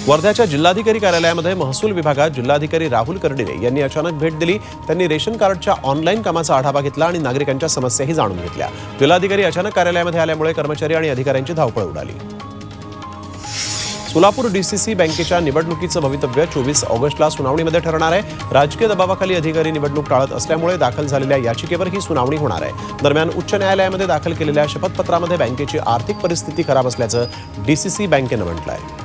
वर्ध्याच्या जिल्हाधिकारी कार्यालयामध्ये महसूल विभागात जिल्हाधिकारी राहुल कर्डिले यांनी अचानक भेट दिली। त्यांनी रेशन कार्डच्या ऑनलाईन कामाचा आढावा घेतला आणि नागरिकांच्या समस्याही जाणून घेतल्या। जिल्हाधिकारी अचानक कार्यालयामध्ये आल्यामुळे कर्मचारी आणि अधिकाऱ्यांची धावपळ उडाली। सोलापूर डीसीसी बँकेच्या निवडणुकीचं भवितव्य 24 ऑगस्टला सुनावणीमध्ये ठरणार आहे। राजकीय दबावाखाली अधिकारी निवडणूक टाळत असल्यामुळे दाखल झालेल्या याचिकेवर ही सुनावणी होणार आहे। दरम्यान उच्च न्यायालयामध्ये दाखल केलेल्या शपथपत्रामध्ये बँकेची आर्थिक परिस्थिती खराब असल्याचं डीसीसी बँकेनं म्हटलं आहे।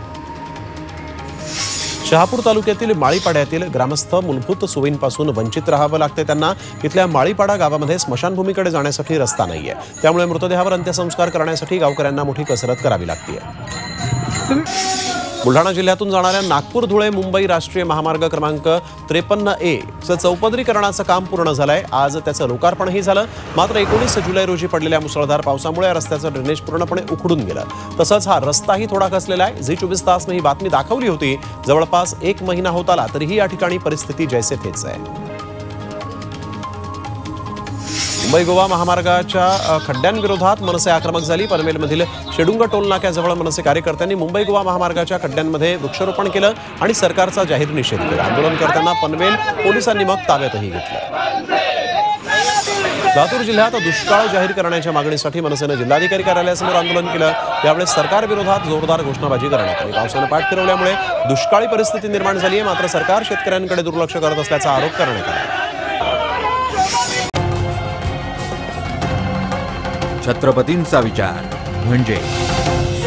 शहापूर तालुक्यातील माळीपाड्यातील ग्रामस्थ मूलभूत सोयींपासून वंचित राहावं लागते। त्यांना इथल्या माळीपाडा गावामध्ये स्मशानभूमीकडे जाण्यासाठी रस्ता नाहीये। त्यामुळे मृतदेहावर अंत्यसंस्कार करण्यासाठी गावकऱ्यांना मोठी कसरत करावी लागते। बुलढाणा जिल्ह्यातून जाणाऱ्या नागपूर धुळे मुंबई राष्ट्रीय महामार्ग क्रमांक 53A चं चौपदरीकरणाचं काम पूर्ण झालंय। आज त्याचं लोकार्पणही झालं। मात्र 19 जुलै रोजी पडलेल्या मुसळधार पावसामुळे या रस्त्याचं ड्रेनेज पूर्णपणे उखडून गेलं। तसंच हा रस्ताही थोडा खचलेला आहे। झी 24 तासने ही बातमी दाखवली होती। जवळपास 1 महिना होत आला तरीही या ठिकाणी परिस्थिती जैसे थेच आहे। मुंबई गोवा महामार्गाच्या खड्ड्यांविरोधात मनसे आक्रमक झाली। पनवेलमधील शेडुंग टोल नाक्याजवळ मनसे कार्यकर्त्यांनी मुंबई गोवा महामार्गाच्या खड्ड्यांमध्ये वृक्षारोपण केलं आणि सरकारचा जाहीर निषेध केला। आंदोलनकर्त्यांना पनवेल पोलिसांनी मग ताब्यातही घेतलं। लातूर जिल्ह्यात दुष्काळ जाहीर करण्याच्या मागणीसाठी मनसेनं जिल्हाधिकारी कार्यालयासमोर आंदोलन केलं। यावेळी सरकारविरोधात जोरदार घोषणाबाजी करण्यात आली। पावसानं पाठ फिरवल्यामुळे दुष्काळी परिस्थिती निर्माण झाली आहे। मात्र सरकार शेतकऱ्यांकडे दुर्लक्ष करत असल्याचा आरोप करण्यात आला। छत्रपतींचा विचार म्हणजे